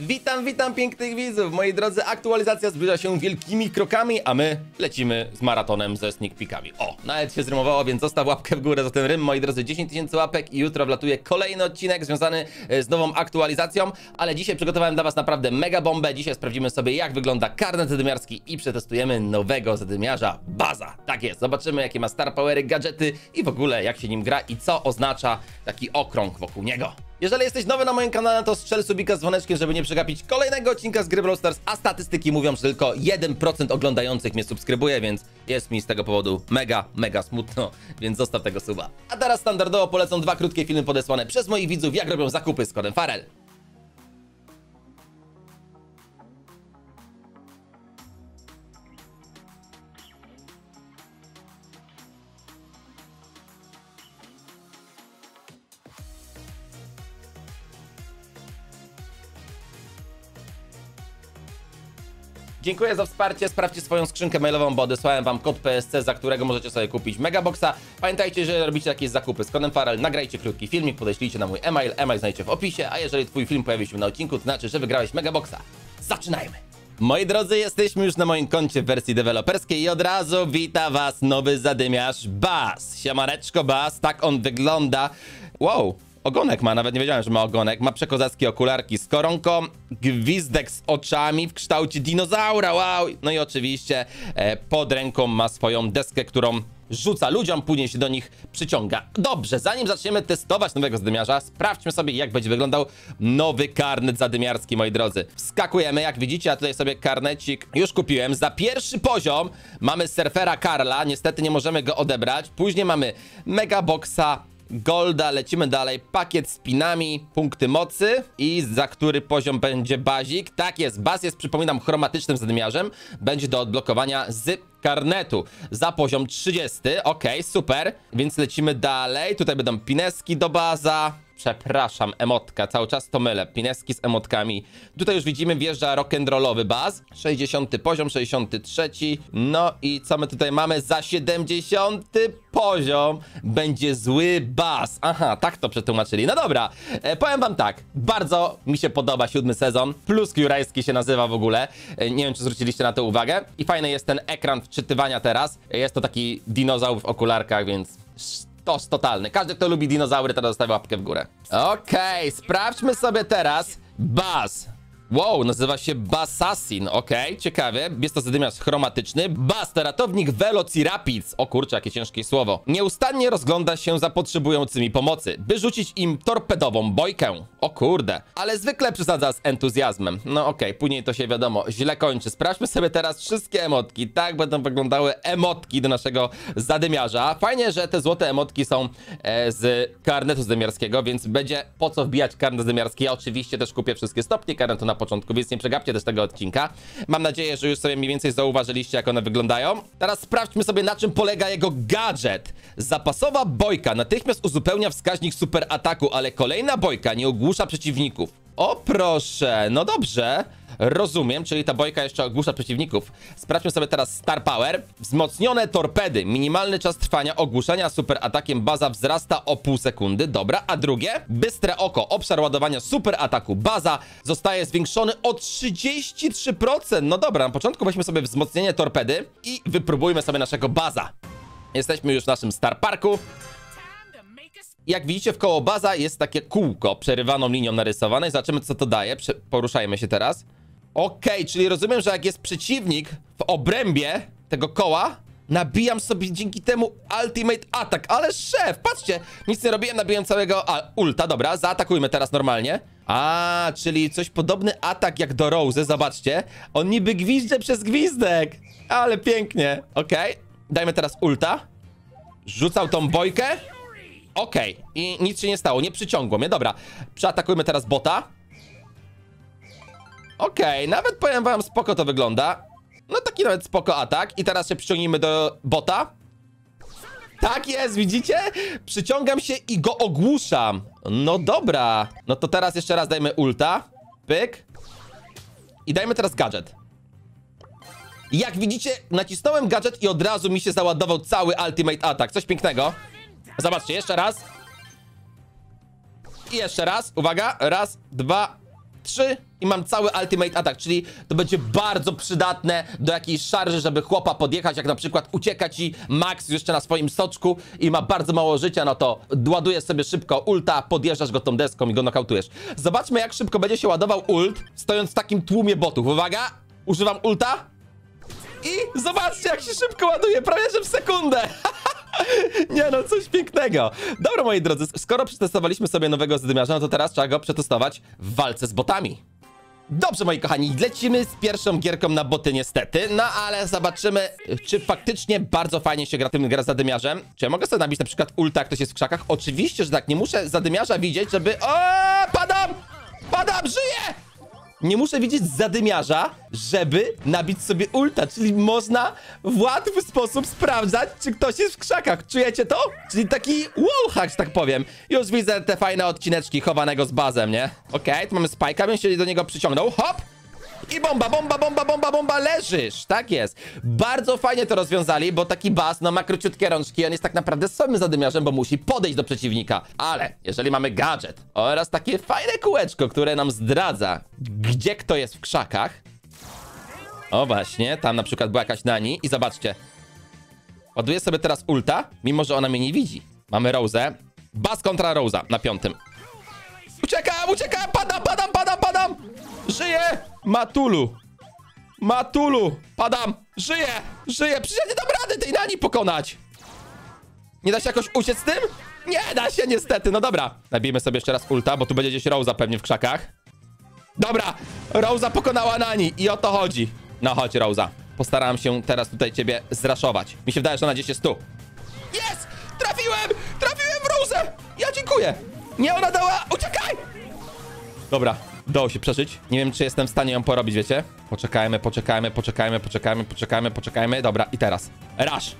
Witam pięknych widzów, moi drodzy, aktualizacja zbliża się wielkimi krokami, a my lecimy z maratonem ze sneak peekami. O, nawet się zrymowało, więc zostaw łapkę w górę za ten rym, moi drodzy, 10 000 łapek i jutro wlatuje kolejny odcinek związany z nową aktualizacją, ale dzisiaj przygotowałem dla was naprawdę mega bombę. Dzisiaj sprawdzimy sobie, jak wygląda karnet zadymiarski i przetestujemy nowego zadymiarza Baza. Tak jest, zobaczymy, jakie ma star powery, gadżety i w ogóle jak się nim gra i co oznacza taki okrąg wokół niego. Jeżeli jesteś nowy na moim kanale, to strzel subika z dzwoneczkiem, żeby nie przegapić kolejnego odcinka z gry Brawl Stars, a statystyki mówią, że tylko 1% oglądających mnie subskrybuje, więc jest mi z tego powodu mega smutno, więc zostaw tego suba. A teraz standardowo polecą dwa krótkie filmy podesłane przez moich widzów, jak robią zakupy z kodem Farel. Dziękuję za wsparcie, sprawdźcie swoją skrzynkę mailową, bo odesłałem wam kod PSC, za którego możecie sobie kupić Megaboxa. Pamiętajcie, że robicie jakieś zakupy z kodem Farel, nagrajcie krótki filmik, podeślijcie na mój e-mail znajdziecie w opisie, a jeżeli twój film pojawi się na odcinku, to znaczy, że wygrałeś Megaboxa. Zaczynajmy! Moi drodzy, jesteśmy już na moim koncie w wersji deweloperskiej i od razu wita was nowy zadymiarz Baz. Siemaneczko Baz, tak on wygląda. Wow! Ogonek ma, nawet nie wiedziałem, że ma ogonek. Ma przekozackie okularki z koronką, gwizdek z oczami w kształcie dinozaura, wow! No i oczywiście pod ręką ma swoją deskę, którą rzuca ludziom, później się do nich przyciąga. Dobrze, zanim zaczniemy testować nowego zadymiarza, sprawdźmy sobie, jak będzie wyglądał nowy karnet zadymiarski, moi drodzy. Wskakujemy, jak widzicie, a tutaj sobie karnecik już kupiłem. Za pierwszy poziom mamy surfera Karla, niestety nie możemy go odebrać. Później mamy Megaboxa Golda, lecimy dalej, pakiet z pinami, punkty mocy i za który poziom będzie bazik. Tak jest, Baz jest, przypominam, chromatycznym zadymiarzem, będzie do odblokowania z karnetu za poziom 30, ok, super, więc lecimy dalej, tutaj będą pineski do Baza. Przepraszam, emotka, cały czas to mylę. Pineski z emotkami. Tutaj już widzimy, wjeżdża rock'n'rollowy Baz. 60 poziom, 63. No i co my tutaj mamy? Za 70 poziom będzie zły Baz. Aha, tak to przetłumaczyli. No dobra, powiem wam tak. Bardzo mi się podoba 7. sezon. Plus Jurajski się nazywa w ogóle. Nie wiem, czy zwróciliście na to uwagę. I fajny jest ten ekran wczytywania teraz. Jest to taki dinozaur w okularkach, więc toż totalny. Każdy, kto lubi dinozaury, teraz zostawia łapkę w górę. Okej, sprawdźmy sobie teraz Baz. Wow, nazywa się Bazassassin, okej, ciekawie. Jest to zadymiarz chromatyczny. Baz to ratownik Velociraptors. O kurczę, jakie ciężkie słowo. Nieustannie rozgląda się za potrzebującymi pomocy, by rzucić im torpedową bojkę. O kurde, ale zwykle przesadza z entuzjazmem. No okej, później to się wiadomo, źle kończy. Sprawdźmy sobie teraz wszystkie emotki. Tak będą wyglądały emotki do naszego zadymiarza. Fajnie, że te złote emotki są z karnetu zadymiarskiego, więc będzie po co wbijać karnet zadymiarski. Ja oczywiście też kupię wszystkie stopnie karnetu na początku, więc nie przegapcie też tego odcinka. Mam nadzieję, że już sobie mniej więcej zauważyliście, jak one wyglądają. Teraz sprawdźmy sobie, na czym polega jego gadżet. Zapasowa bojka natychmiast uzupełnia wskaźnik super ataku, ale kolejna bojka nie ogłusza przeciwników. O proszę, no dobrze. Rozumiem, czyli ta bojka jeszcze ogłusza przeciwników. Sprawdźmy sobie teraz Star Power. Wzmocnione torpedy. Minimalny czas trwania ogłuszenia super atakiem Baza wzrasta o pół sekundy. Dobra, a drugie? Bystre oko. Obszar ładowania super ataku Baza zostaje zwiększony o 33%. No dobra, na początku weźmy sobie wzmocnienie torpedy i wypróbujmy sobie naszego Baza. Jesteśmy już w naszym Star Parku. Jak widzicie, wkoło Baza jest takie kółko przerywaną linią narysowane i zobaczymy, co to daje. Poruszajmy się teraz. Okej, czyli rozumiem, że jak jest przeciwnik w obrębie tego koła, nabijam sobie dzięki temu ultimate attack. Ale szef, patrzcie, nic nie robiłem, nabiłem całego ulta. Dobra, zaatakujmy teraz normalnie. A, czyli coś podobny atak jak do Rose, zobaczcie. On niby gwizdże przez gwizdek. Ale pięknie, okej. Dajmy teraz ulta. Rzucał tą bojkę. Okej, i nic się nie stało, nie przyciągło mnie, dobra. Przeatakujmy teraz bota. Okej, nawet powiem wam, spoko to wygląda. No taki nawet spoko atak. I teraz się przyciągnijmy do bota. Tak jest, widzicie? Przyciągam się i go ogłuszam. No dobra. No to teraz jeszcze raz dajmy ulta. Pyk. I dajmy teraz gadżet. Jak widzicie, nacisnąłem gadżet i od razu mi się załadował cały ultimate attack. Coś pięknego. Zobaczcie, jeszcze raz. I jeszcze raz, uwaga, raz, dwa, 3 i mam cały ultimate atak, czyli to będzie bardzo przydatne do jakiejś szarży, żeby chłopa podjechać, jak na przykład ucieka ci Max jeszcze na swoim soczku i ma bardzo mało życia, no to ładujesz sobie szybko ulta, podjeżdżasz go tą deską i go nokautujesz. Zobaczmy, jak szybko będzie się ładował ult, stojąc w takim tłumie botów. Uwaga, używam ulta i zobaczcie, jak się szybko ładuje, prawie że w sekundę. Nie no, coś pięknego. Dobra, moi drodzy, skoro przetestowaliśmy sobie nowego zadymiarza, no to teraz trzeba go przetestować w walce z botami. Dobrze, moi kochani, lecimy z pierwszą gierką na boty niestety, no ale zobaczymy, czy faktycznie bardzo fajnie się gra tym zadymiarzem. Czy ja mogę sobie nabić na przykład ulta, jak ktoś jest w krzakach? Oczywiście, że tak, nie muszę zadymiarza widzieć, żeby... O, padam, żyję! Nie muszę widzieć zadymiarza, żeby nabić sobie ulta, czyli można w łatwy sposób sprawdzać, czy ktoś jest w krzakach. Czujecie to? Czyli taki wallhack, że tak powiem. Już widzę te fajne odcineczki chowanego z bazem, nie? Okej, tu mamy spajka, bym się do niego przyciągnął. Hop! I bomba, leżysz. Tak jest. Bardzo fajnie to rozwiązali, bo taki baz, no ma króciutkie rączki, on jest tak naprawdę samym zadymiarzem, bo musi podejść do przeciwnika. Ale jeżeli mamy gadżet oraz takie fajne kółeczko, które nam zdradza, gdzie kto jest w krzakach. O właśnie, tam na przykład była jakaś Nani i zobaczcie. Ładuję sobie teraz ulta, mimo że ona mnie nie widzi. Mamy Rose'ę. Baz kontra Rose'a na 5. Uciekam, padam! Żyję! Matulu! Padam! Żyję! Przecież ja nie dam rady tej Nani pokonać! Nie da się jakoś uciec z tym? Nie da się niestety, no dobra. Nabijmy sobie jeszcze raz ulta, bo tu będzie gdzieś Rose'a pewnie w krzakach. Dobra, Rose'a pokonała Nani i o to chodzi. No chodź, Rose'a. Postarałem się teraz tutaj ciebie zraszować. Mi się wydaje, że ona gdzieś jest tu. Jest! Trafiłem w Rose'ę! Ja dziękuję! Nie, ona dała! Uciekaj! Dobra, udało się przeżyć. Nie wiem, czy jestem w stanie ją porobić, wiecie? Poczekajmy. Dobra, i teraz. Rush!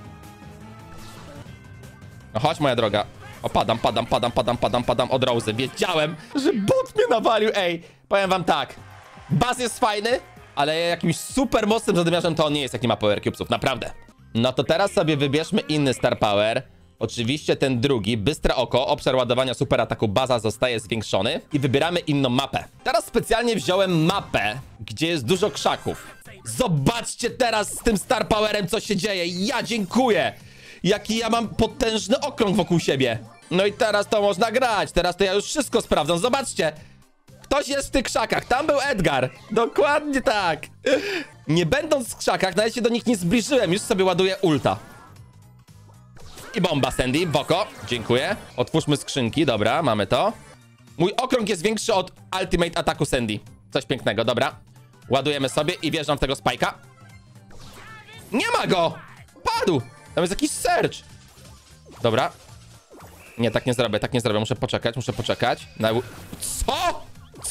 No chodź, moja droga. O, padam od Rose'y. Wiedziałem, że bot mnie nawalił. Ej, powiem wam tak. Baz jest fajny, ale jakimś super mocnym zadymiarzem to on nie jest, jak nie ma power cubesów. Naprawdę. No to teraz sobie wybierzmy inny star power. Oczywiście ten drugi, bystre oko, obszar ładowania super ataku, baza zostaje zwiększony i wybieramy inną mapę. Teraz specjalnie wziąłem mapę, gdzie jest dużo krzaków. Zobaczcie teraz z tym star powerem, co się dzieje. Ja dziękuję. Jaki ja mam potężny okrąg wokół siebie. No i teraz to można grać. Teraz to ja już wszystko sprawdzam. Zobaczcie. Ktoś jest w tych krzakach. Tam był Edgar. Dokładnie tak. Nie będąc w krzakach, nawet się do nich nie zbliżyłem. Już sobie ładuję ulta. I bomba, Sandy, w oko. Dziękuję. Otwórzmy skrzynki, dobra, mamy to. Mój okrąg jest większy od ultimate ataku Sandy. Coś pięknego, dobra. Ładujemy sobie i wjeżdżam w tego spajka. Nie ma go! Padł! Tam jest jakiś search. Dobra. Nie, tak nie zrobię. Muszę poczekać. Co?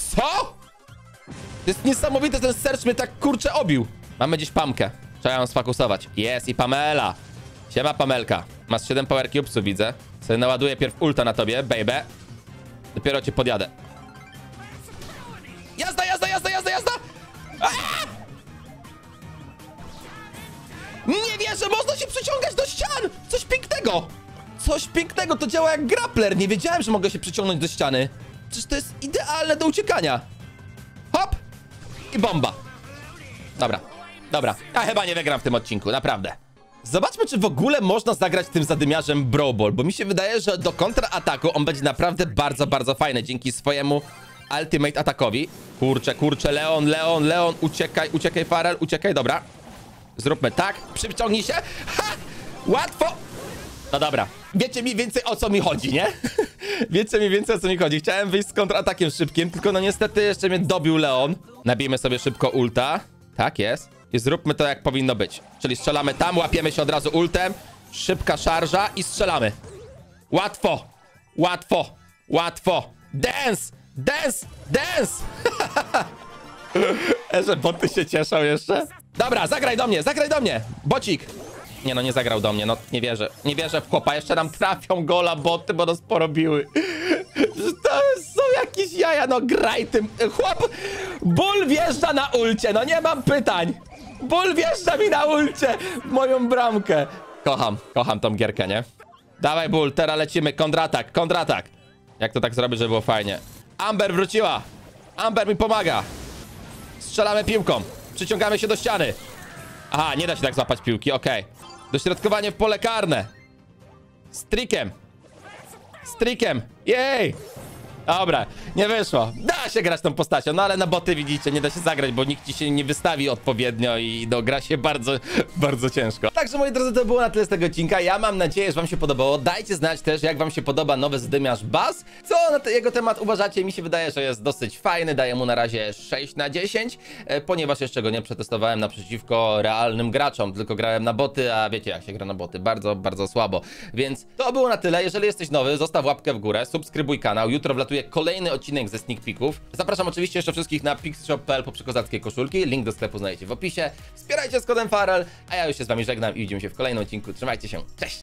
To jest niesamowite, ten search mnie tak kurczę obił. Mamy gdzieś Pamkę. Trzeba ją sfokusować. Jest i Pamela. Siema, Pamelka. Masz 7 power cubesów, widzę. Sobie naładuję pierw ulta na tobie, baby. Dopiero cię podjadę. Jazda! Aaaa! Nie wierzę, można się przyciągać do ścian! Coś pięknego, to działa jak grappler. Nie wiedziałem, że mogę się przyciągnąć do ściany. Przecież to jest idealne do uciekania. Hop! I bomba. Dobra. Ja chyba nie wygram w tym odcinku, naprawdę. Zobaczmy, czy w ogóle można zagrać tym zadymiarzem Brawl Ball, bo mi się wydaje, że do kontrataku on będzie naprawdę bardzo fajny dzięki swojemu ultimate atakowi. Kurczę, Leon, uciekaj, Farel, uciekaj, dobra. Zróbmy tak, przyciągnij się. Ha! Łatwo! No dobra, wiecie mniej więcej o co mi chodzi, nie? Chciałem wyjść z kontratakiem szybkim, tylko no niestety jeszcze mnie dobił Leon. Nabijmy sobie szybko ulta. Tak jest. I zróbmy to jak powinno być. Czyli strzelamy tam, łapiemy się od razu ultem. Szybka szarża i strzelamy. Łatwo. Dance! Że boty się cieszą jeszcze. Dobra, zagraj do mnie. Bocik. Nie no, nie zagrał do mnie, no nie wierzę w chłopa. Jeszcze nam trafią gola boty, bo nas porobiły. To są jakieś jaja, no graj tym. Chłop, Bull wjeżdża na ulcie, no nie mam pytań. Bull wjeżdża mi na ulcie w moją bramkę. Kocham tą gierkę, nie? Dawaj, Bull, teraz lecimy, kontratak. Jak to tak zrobić, żeby było fajnie? Amber wróciła. Amber mi pomaga. Strzelamy piłką. Przyciągamy się do ściany. Aha, nie da się tak złapać piłki, okej. Dośrodkowanie w pole karne. Z trikiem. Z trikiem. Jej! Dobra, nie wyszło. Da się grać tą postacią, no ale na boty widzicie, nie da się zagrać, bo nikt ci się nie wystawi odpowiednio i no, gra się bardzo, bardzo ciężko. Także moi drodzy, to było na tyle z tego odcinka. Ja mam nadzieję, że wam się podobało. Dajcie znać też, jak wam się podoba nowy zdymiarz Buzz. Co na jego temat uważacie? Mi się wydaje, że jest dosyć fajny. Daję mu na razie 6 na 10, ponieważ jeszcze go nie przetestowałem naprzeciwko realnym graczom, tylko grałem na boty, a wiecie jak się gra na boty. Bardzo, bardzo słabo. Więc to było na tyle. Jeżeli jesteś nowy, zostaw łapkę w górę, subskrybuj kanał. Jutro wlatuje kolejny odcinek ze sneak peeków. Zapraszam oczywiście jeszcze wszystkich na pixshop.pl po przekozackie koszulki. Link do sklepu znajdziecie w opisie. Wspierajcie z kodem Farel, a ja już się z wami żegnam i widzimy się w kolejnym odcinku. Trzymajcie się, cześć!